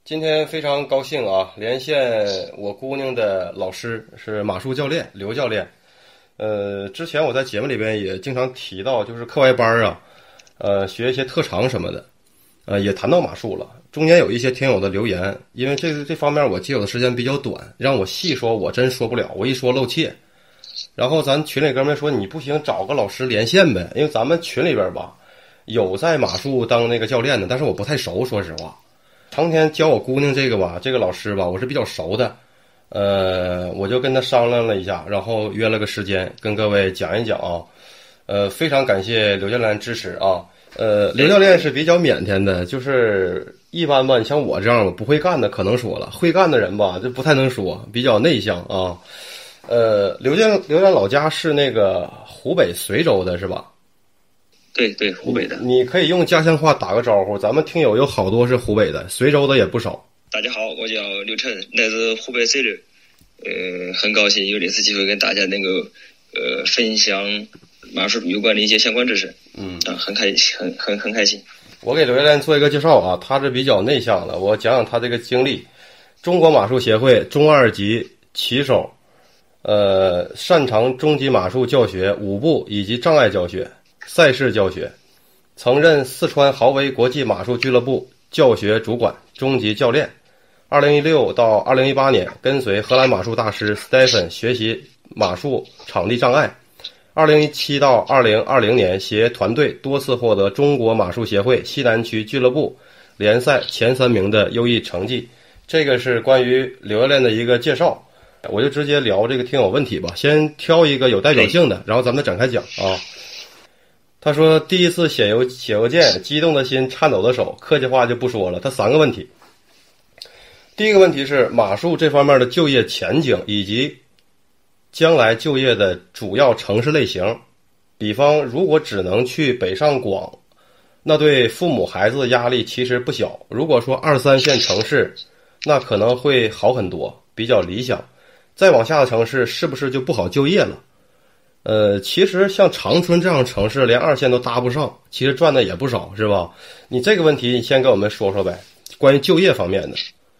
今天非常高兴啊，连线我姑娘的老师是马术教练刘教练。之前我在节目里边也经常提到，就是课外班啊，学一些特长什么的，也谈到马术了。中间有一些听友的留言，因为这方面我接手的时间比较短，让我细说我真说不了，我一说露怯。然后咱群里哥们说你不行，找个老师连线呗，因为咱们群里边吧有在马术当那个教练的，但是我不太熟，说实话。成天教我姑娘这个吧，这个老师吧，我是比较熟的，我就跟他商量了一下，然后约了个时间跟各位讲一讲啊。非常感谢刘教练支持啊。刘教练是比较腼腆的，就是一般吧，你像我这样我不会干的可能说了，会干的人吧就不太能说，比较内向啊。刘教练老家是那个湖北随州的是吧？ 对，湖北的。 你可以用家乡话打个招呼，咱们听友有好多是湖北的，随州的也不少。 大家好，我叫刘晨，来自湖北随州。很高兴有这次机会跟大家能够分享马术有关的一些相关知识。很开心，很开心。 我给刘教练做一个介绍啊，他是比较内向的，我讲讲他这个经历。中国马术协会中二级骑手，擅长中级马术教学、舞步以及障碍教学。赛事教学，曾任四川豪威国际马术俱乐部教学主管、中级教练。2016到2018年，跟随荷兰马术大师 Stephen 学习马术场地障碍。2017到2020年，携团队多次获得中国马术协会西南区俱乐部联赛前3名的优异成绩。这个是关于刘教练的一个介绍，我就直接聊这个听友问题吧。先挑一个有代表性的，然后咱们再展开讲啊。他说第一次写邮件，激动的心，颤抖的手，客气话就不说了。他3个问题。第一个问题是马术这方面的就业前景以及将来就业的主要城市类型。比方如果只能去北上广，那对父母孩子的压力其实不小。如果说2、3线城市，那可能会好很多，比较理想。再往下的城市是不是就不好就业了？其实像长春这样的城市连2线都搭不上，其实赚的也不少，是吧？你这个问题你先跟我们说说呗，关于就业方面的。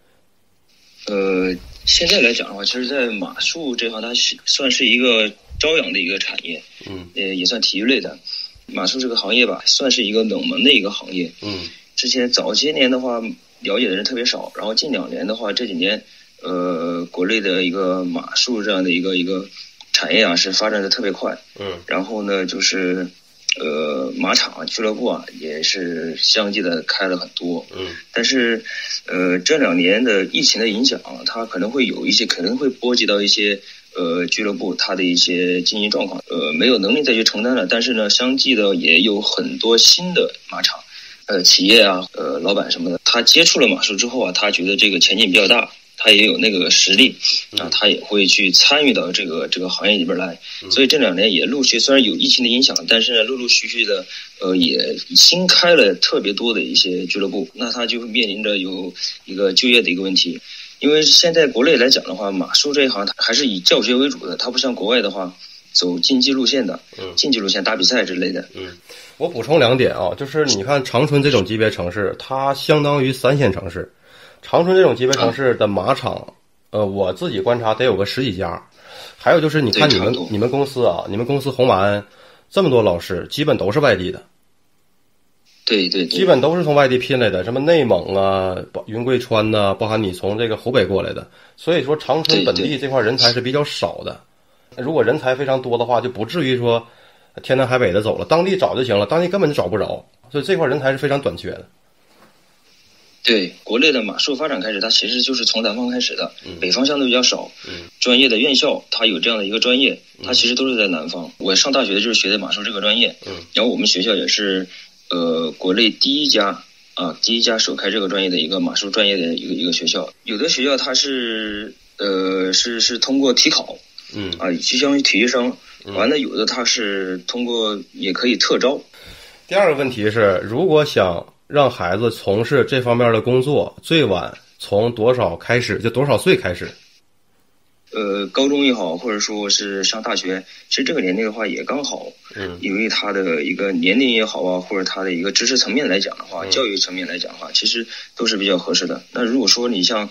现在来讲的话，其实在马术这行它算是一个朝阳的一个产业，也算体育类的。马术这个行业吧，算是一个冷门的一个行业。之前早些年的话了解的人特别少，然后近2年的话，这几年国内的一个马术这样的一个产业啊是发展的特别快。然后呢就是马场俱乐部啊也是相继的开了很多。但是这2年的疫情的影响啊，它可能会波及到一些俱乐部它的一些经营状况，没有能力再去承担了。但是呢相继的也有很多新的马场企业啊老板什么的，他接触了马术之后啊，他觉得这个前景比较大，他也有那个实力啊，他也会去参与到这个行业里边来。所以这2年也陆续，虽然有疫情的影响，但是呢陆陆续续的也新开了特别多的一些俱乐部，那他就会面临着有一个就业的一个问题。因为现在国内来讲的话，马术这一行它还是以教学为主的，它不像国外的话走竞技路线的，竞技路线打比赛之类的。 我补充2点啊，就是你看长春这种级别城市，它相当于3线城市。长春这种级别城市的马场，我自己观察得有个10几家。还有就是你看你们公司啊，你们公司红马鞍这么多老师，基本都是外地的。 对， 基本都是从外地聘来的，什么内蒙啊、云贵川呐，包含你从这个湖北过来的。所以说长春本地这块人才是比较少的。如果人才非常多的话，就不至于说天南海北的走了，当地找就行了，当地根本就找不着，所以这块人才是非常短缺的。 对，国内的马术发展开始，它其实就是从南方开始的，北方相对比较少。专业的院校它有这样的一个专业，它其实都是在南方。我上大学就是学的马术这个专业，然后我们学校也是国内第一家首开这个专业的一个马术专业的一个学校。有的学校它是是通过体考，就相当于体育生，完了有的它是通过也可以特招。 第2个问题是，如果想让孩子从事这方面的工作，最晚从多少开始？就多少岁开始？ 高中也好，或者说是上大学，其实这个年龄的话也刚好，因为他的一个年龄也好啊，或者他的一个知识层面来讲的话，教育层面来讲的话，其实都是比较合适的。那如果说你像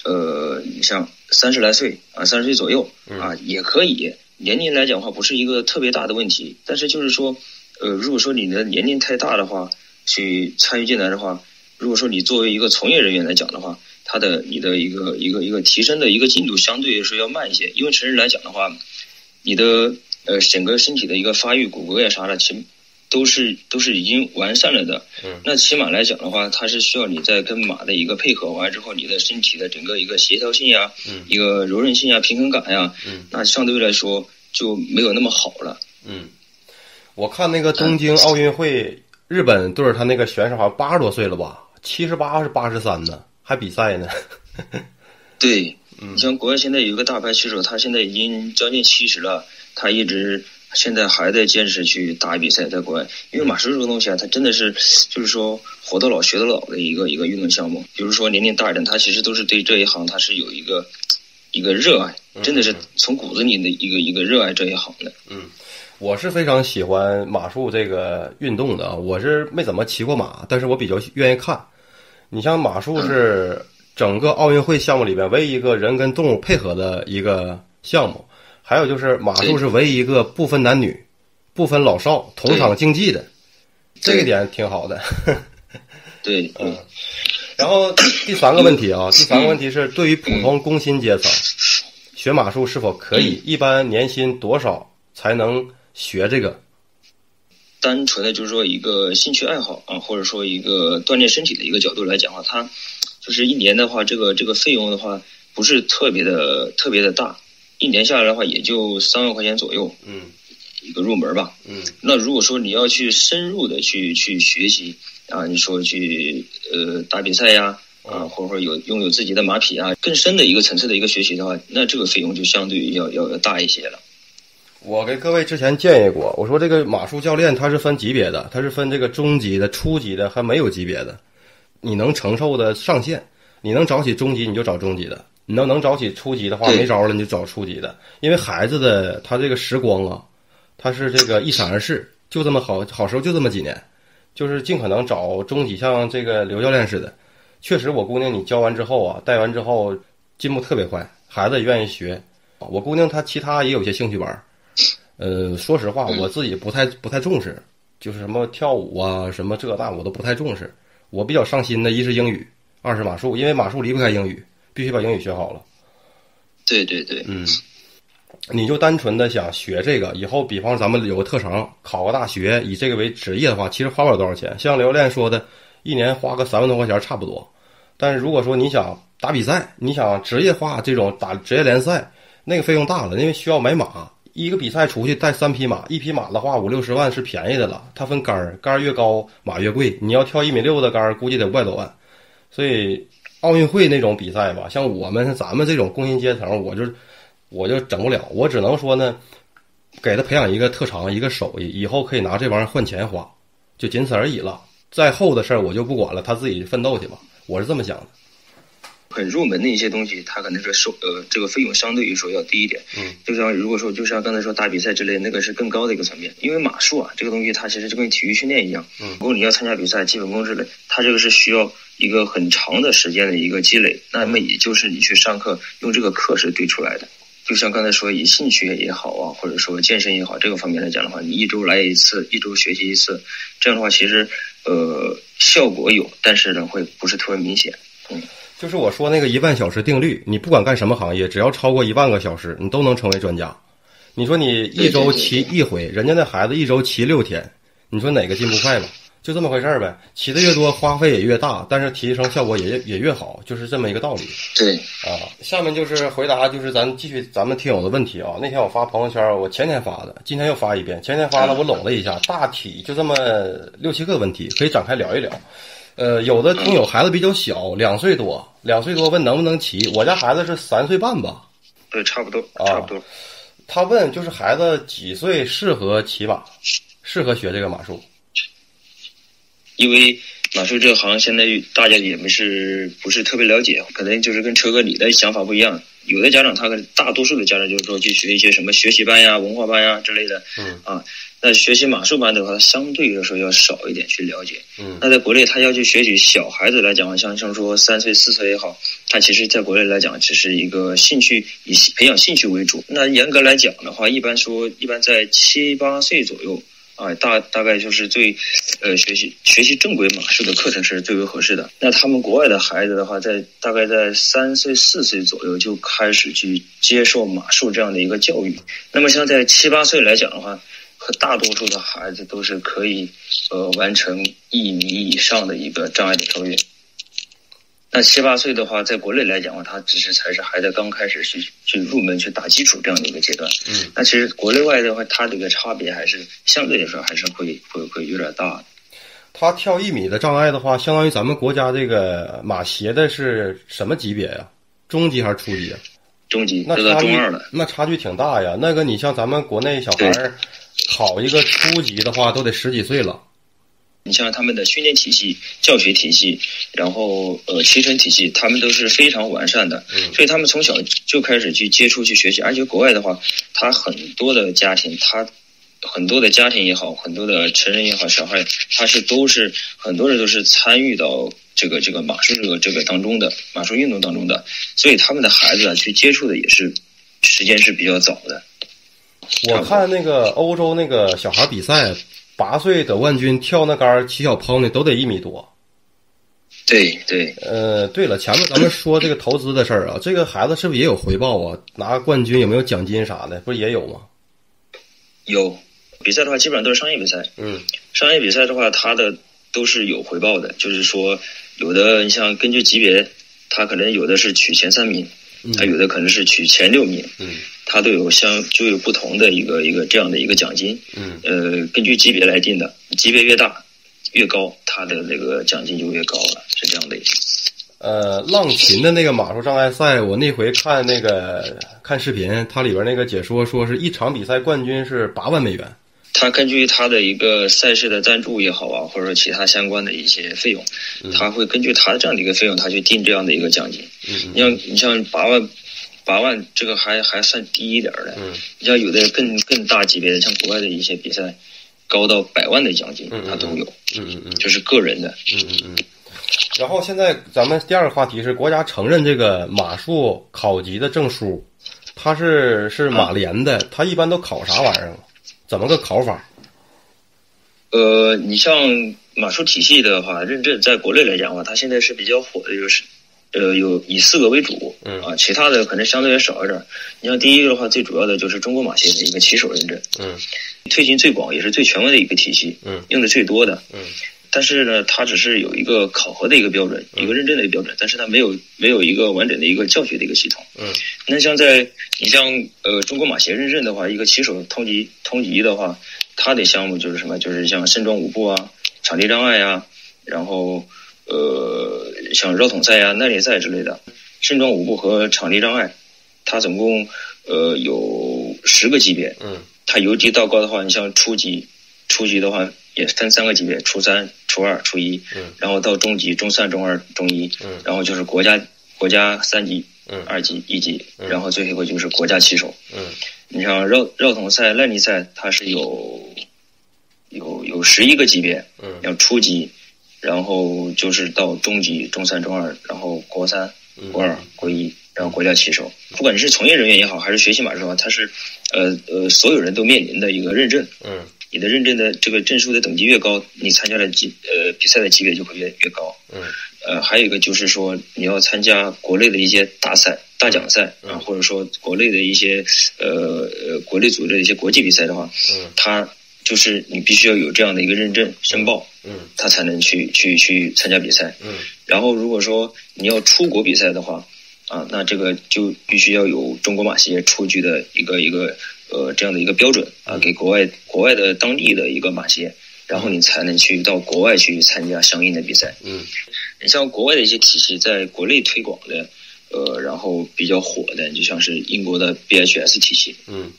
30来岁啊，30岁左右啊，也可以。年龄来讲的话，不是一个特别大的问题，但是就是说，如果说你的年龄太大的话，去参与进来的话，如果说你作为一个从业人员来讲的话，你的一个提升的一个进度相对是要慢一些，因为成人来讲的话，你的整个身体的一个发育骨骼呀啥的，其实都是已经完善了的。那骑马来讲的话，它是需要你在跟马的一个配合完之后，你的身体的整个一个协调性呀，一个柔韧性呀、平衡感呀，那相对来说就没有那么好了。 我看那个东京奥运会，日本队他那个选手好像80多岁了吧，78是83呢，还比赛呢。 对，你像国外现在有一个大牌骑手，他现在已经将近70了，他一直现在还在坚持去打比赛，在国外。因为马术这个东西啊，它真的是就是说活到老学到老的一个运动项目。比如说年龄大一点，他其实都是对这一行他是有一个热爱，真的是从骨子里的一个热爱这一行的。 我是非常喜欢马术这个运动的，我是没怎么骑过马，但是我比较愿意看。你像马术是整个奥运会项目里边唯一一个人跟动物配合的一个项目，还有就是马术是唯一一个不分男女、不分老少同场竞技的，这个点挺好的。 对， 然后第三个问题啊，第三个问题是对于普通工薪阶层，学马术是否可以？一般年薪多少才能学这个？ 单纯的就是说一个兴趣爱好啊，或者说一个锻炼身体的一个角度来讲的话，它就是一年的话，这个费用的话不是特别的大，一年下来的话也就3万块钱左右，一个入门吧。那如果说你要去深入的去学习啊，你说去打比赛呀，或者说拥有自己的马匹啊，更深的一个层次的一个学习的话，那这个费用就相对要大一些了。 我给各位之前建议过，我说这个马术教练他是分级别的，他是分这个中级的、初级的，还没有级别的。你能承受的上限，你能找起中级你就找中级的，你能找起初级的话没招了你就找初级的。因为孩子的他这个时光啊，他是这个一闪而逝，就这么好时候就这么几年，就是尽可能找中级，像这个刘教练似的。确实我姑娘你教完之后啊，带完之后进步特别快，孩子也愿意学。我姑娘她其他也有些兴趣班。说实话，我自己不太重视，就是什么跳舞啊，什么这那我都不太重视。我比较上心的一是英语，二是马术，因为马术离不开英语，必须把英语学好了。 对， 你就单纯的想学这个，以后比方咱们有个特长，考个大学，以这个为职业的话，其实花不了多少钱。像刘练说的，一年花个3万多块钱差不多。但是如果说你想打比赛，你想职业化这种打职业联赛，那个费用大了，因为需要买马。一个比赛出去带3匹马，一匹马的话5-60万是便宜的了。它分杆越高马越贵，你要跳1.6米的杆估计得500多万。所以奥运会那种比赛吧，像咱们这种工薪阶层，我就整不了。我只能说呢，给他培养一个特长，一个手艺，以后可以拿这玩意儿换钱花，就仅此而已了。再后的事儿我就不管了，他自己奋斗去吧，我是这么想的。 很入门的一些东西，它可能是这个费用相对于说要低一点。就像如果说就像刚才说打比赛之类，那个是更高的一个层面。因为马术啊这个东西，它其实就跟体育训练一样。如果你要参加比赛，基本功之类，它这个是需要一个很长的时间的一个积累。那么也就是你去上课用这个课是对出来的。就像刚才说，以兴趣也好啊，或者说健身也好，这个方面来讲的话，你1周来一次，1周学习一次，这样的话其实效果有，但是呢会不是特别明显。 就是我说那个1万小时定律，你不管干什么行业，只要超过1万个小时，你都能成为专家。你说你1周骑一回，人家那孩子1周骑6天，你说哪个进步快了？就这么回事儿呗。骑的越多，花费也越大，但是提升效果也越好，就是这么一个道理。 对啊，下面就是回答，就是继续咱们听友的问题啊。那天我发朋友圈，我前天发的，今天又发一遍。前天发的我拢了一下，大体就这么6-7个问题，可以展开聊一聊。有的听友孩子比较小，2岁多问能不能骑。我家孩子是3岁半吧？ 对，差不多。 他问就是孩子几岁适合骑马，适合学这个马术？ 因为马术这行现在大家也不是特别了解，可能就是跟车哥你的想法不一样。有的家长他大多数的家长就是说去学一些什么学习班呀、文化班呀之类的，那学习马术班的话，相对来说要少一点去了解。那在国内他要去学习小孩子来讲，像说3岁4岁也好，他其实在国内来讲只是一个兴趣，以培养兴趣为主。那严格来讲的话，一般在7、8岁左右。大概就是学习正规马术的课程是最为合适的。那他们国外的孩子的话，大概在3岁4岁左右就开始去接受马术这样的一个教育。那么像在7、8岁来讲的话，和大多数的孩子都是可以完成1米以上的一个障碍的跳跃。那7、8岁的话，在国内来讲的话，他才是孩子刚开始去入门去打基础这样的一个阶段。那其实国内外的话，它这个差别还是相对来说还是会有点大的。 他跳1米的障碍的话，相当于咱们国家这个马协的是什么级别呀？中级还是初级啊？ 中级，这到中2了。 那差距挺大呀。那个你像咱们国内小孩考一个初级的话，都得10几岁了。 你像他们的训练体系、教学体系，然后骑乘体系，他们都是非常完善的。所以他们从小就开始去接触、去学习。而且国外的话，他很多的家庭也好，很多的成人也好，小孩很多人都是参与到这个马术这个当中的马术运动当中的，所以他们的孩子去接触的也是时间是比较早的。 我看那个欧洲那个小孩比赛。8岁得冠军跳那杆骑小抛呢，都得1米多。 对。 对了，前面咱们说这个投资的事儿啊，这个孩子是不是也有回报啊？拿冠军有没有奖金啥的？不是也有吗？ 有，比赛的话基本上都是商业比赛。商业比赛的话，它的都是有回报的，就是说有的你像根据级别，它可能有的是取前3名，它有的可能是取前6名。它都有就有不同的一个这样的一个奖金。根据级别来定的，级别越大越高，它的那个奖金就越高了，是这样的。 浪琴的那个马术障碍赛，我那回看视频，它里边那个解说说是一场比赛冠军是8万美元。 它根据它的一个赛事的赞助也好啊，或者说其他相关的一些费用，它会根据它的这样的一个费用，它去定这样的一个奖金。你像8万这个还算低一点的。你像有的更大级别的，像国外的一些比赛，高到100万的奖金，它都有。就是个人的。 然后现在咱们第2个话题是国家承认这个马术考级的证书，它是马联的，它一般都考啥玩意儿？怎么个考法？ 你像马术体系的话，认证在国内来讲的话，它现在是比较火的，就是有以4个为主。其他的可能相对也少一点。你像第一个的话，最主要的就是中国马协的一个骑手认证。推行最广也是最权威的一个体系。用的最多的。但是呢，它只是有一个考核的一个标准，一个认证的一个标准，但是它没有一个完整的一个教学的一个系统。那你像中国马协认证的话，一个骑手通级的话，它的项目就是什么？就是像身装舞步啊、场地障碍啊，然后像绕桶赛啊、耐力赛之类的。身装舞步和场地障碍，它总共有10个级别。它由低到高的话，你像初级的话也分3个级别，初3、初2、初1。然后到中级、中3、中2、中1。然后就是国家3级、2级、1级。然后最后一个就是国家骑手。你像绕桶赛、耐力赛，它是有11个级别。像初级，然后就是到中级、中3、中2，然后国3、国2、国1，然后国家骑手。不管你是从业人员也好，还是学习马术的话，它是所有人都面临的一个认证。你的认证的这个证书的等级越高，你参加的比赛的级别就会越高。还有一个就是说，你要参加国内的一些大赛、大奖赛啊，或者说国内的一些国内组织的一些国际比赛的话，它就是你必须要有这样的一个认证申报，他才能去参加比赛。然后如果说你要出国比赛的话，那这个就必须要有中国马协出具的一个这样的一个标准给国外的当地的一个马协，然后你才能去到国外去参加相应的比赛。你像国外的一些体系，在国内推广的然后比较火的，就像是英国的 BHS 体系。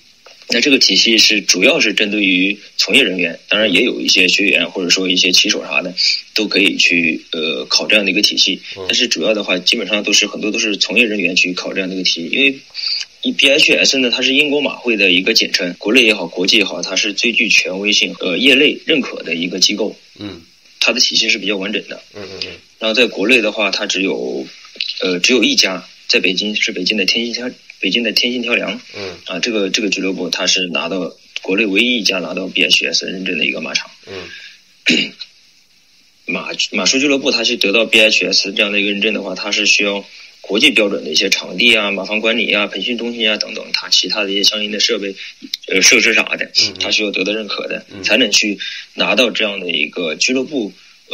那这个体系是主要是针对于从业人员，当然也有一些学员或者说一些骑手啥的都可以去考这样的一个体系，但是主要的话基本上很多都是从业人员去考这样的一个体系，因为BHS 呢，它是英国马会的一个简称，国内也好，国际也好，它是最具权威性、业内认可的一个机构。它的体系是比较完整的。然后在国内的话，它只有一家，在北京是北京的天心挑梁。这个俱乐部它是拿到国内唯一一家拿到 BHS 认证的一个马场。马术俱乐部它去得到 BHS 这样的一个认证的话，它是需要国际标准的一些场地啊、马房管理啊、培训中心啊等等，它其他的一些相应的设备、设施啥的，它需要得到认可的，才能去拿到这样的一个俱乐部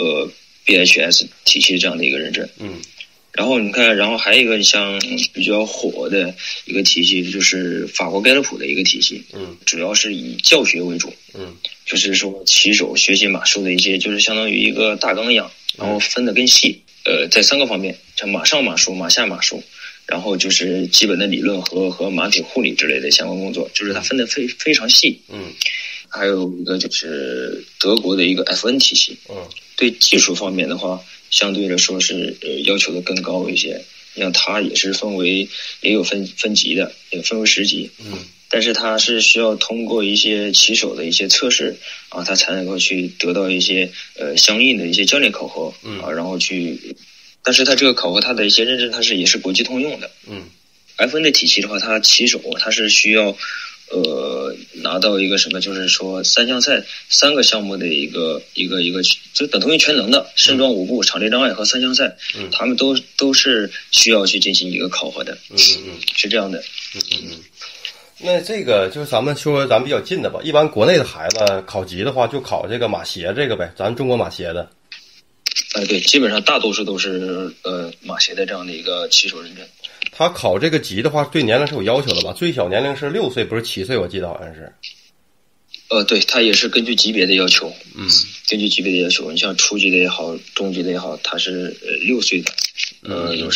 BHS 体系这样的一个认证。然后你看，然后还有一个像比较火的一个体系，就是法国盖勒普的一个体系。主要是以教学为主。就是说骑手学习马术的一些，就是相当于一个大纲一样，然后分得更细。在3个方面，像马上马术、马下马术，然后就是基本的理论和马匹护理之类的相关工作，就是它分得非常细。还有一个就是德国的一个 FN 体系。对技术方面的话，相对来说是要求的更高一些。像它也是也有分级的，也分为10级。但是它是需要通过一些骑手的一些测试啊，它才能够去得到一些相应的一些教练考核然后去，但是它这个考核它的一些认证它也是国际通用的。FN 的体系的话，它骑手它是需要拿到一个什么，就是说3项赛3个项目的一个就等同于全能的盛装舞步、场地障碍和3项赛，他们都是需要去进行一个考核的。是这样的。 那这个就是咱们说咱比较近的吧，一般国内的孩子考级的话就考这个马协这个呗，咱中国马协的。 对，基本上大多数都是马协的这样的一个骑手认证。 他考这个级的话对年龄是有要求的吧？最小年龄是6岁，不是7岁，我记得好像是。 对，他也是根据级别的要求。根据级别的要求，你像初级的也好，中级的也好，他是6岁的，有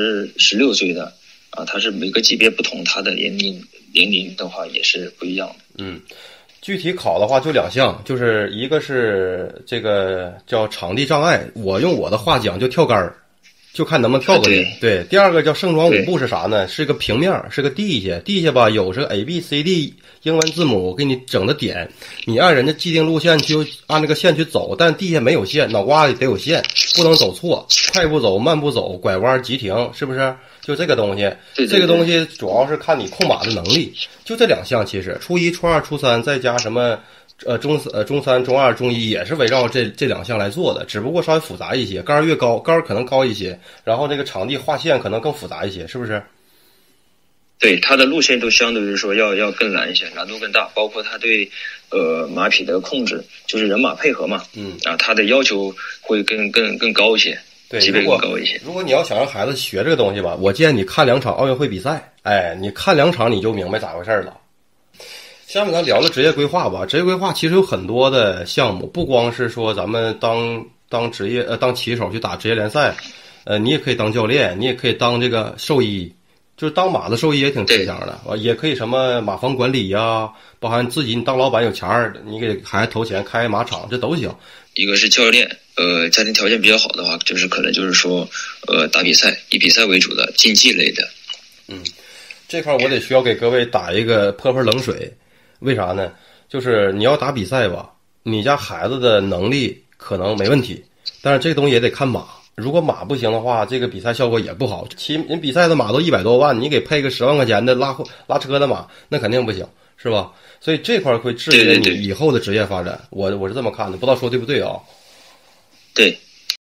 16岁的啊，他是每个级别不同，他的年龄的话也是不一样的。 具体考的话就2项，就是一个是这个叫场地障碍，我用我的话讲就跳杆儿，就看能不能跳过去。对，第二个叫盛装舞步是啥呢？是个平面，是个地下吧，有这个 ABCD 英文字母给你整的点，你按人家既定路线就按这个线去走，但地下没有线，脑瓜里得有线，不能走错，快步走、慢步走、拐弯、急停，是不是？就这个东西。这个东西主要是看你控马的能力，就这2项。其实初1、初2、初3再加什么中3、中2、中1也是围绕这2项来做的，只不过稍微复杂一些，杆儿越高，杆儿可能高一些，然后这个场地划线可能更复杂一些，是不是？ 对，它的路线都相对于说要更难一些，难度更大，包括它对马匹的控制，就是人马配合嘛。它的要求会更高一些。 对， 级别更高一些。 如果你要想让孩子学这个东西吧，我建议你看2场奥运会比赛，你看2场你就明白咋回事了。下面咱聊聊职业规划吧。职业规划其实有很多的项目，不光是说咱们当职业当骑手去打职业联赛，你也可以当教练，你也可以当这个兽医，就是当马的兽医也挺吃香的，也可以什么马房管理呀，包含自己你当老板有钱儿，你给孩子投钱开马场，这都行。 一个是教练，家庭条件比较好的话，可能就是说，打比赛，以比赛为主的竞技类的。 这块我得需要给各位打一个泼冷水，为啥呢？就是你要打比赛吧，你家孩子的能力可能没问题，但是这个东西也得看马。如果马不行的话，这个比赛效果也不好。人比赛的马都100多万，你给配个10万块钱的拉车的马，那肯定不行，是吧？所以这块会制约你以后的职业发展。我是这么看的，不知道说对不对啊？ 对，